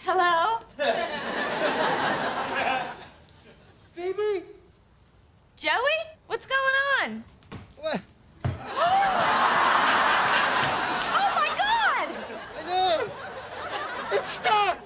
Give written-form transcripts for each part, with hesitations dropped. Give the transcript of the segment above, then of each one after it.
Hello? Phoebe? Joey? What's going on? What? Oh, my God! I know. It's stuck.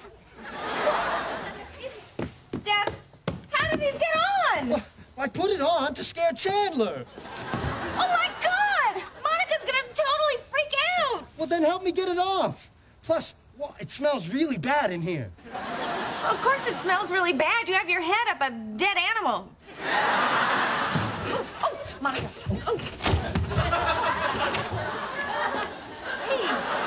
Dad, how did it get on? Well, I put it on to scare Chandler. Oh, my God! Monica's gonna totally freak out! Well, then help me get it off. Plus, well, it smells really bad in here. Of course it smells really bad. You have your head up a dead animal. Oh, Monica. Oh. Hey.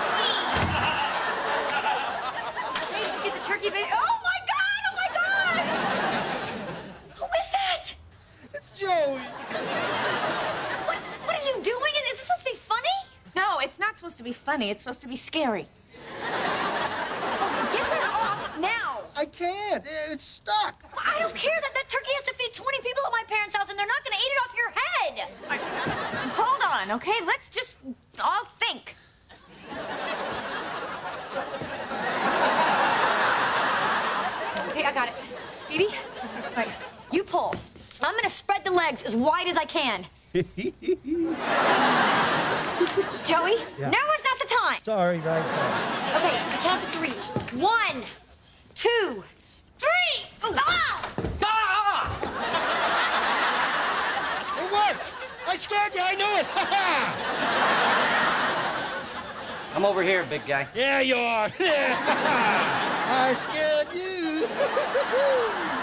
Hey, did you get the turkey bait? Oh, my God! Oh, my God! Who is that? It's Joey. What are you doing? Is this supposed to be funny? No, it's not supposed to be funny. It's supposed to be scary. Get that off now. I can't. It's stuck. I don't care that turkey has to feed 20 people at my parents' house, and they're not going to eat it off your head. Hold on, okay? Let's just all think. Okay, I got it. Phoebe, all right, you pull. I'm going to spread the legs as wide as I can. Joey, now is not the time. Sorry, guys. Okay, I count to 3. 1, 2, 3. Ooh, ah! It worked. I scared you. I knew it. I'm over here, big guy. Yeah, you are. I scared you.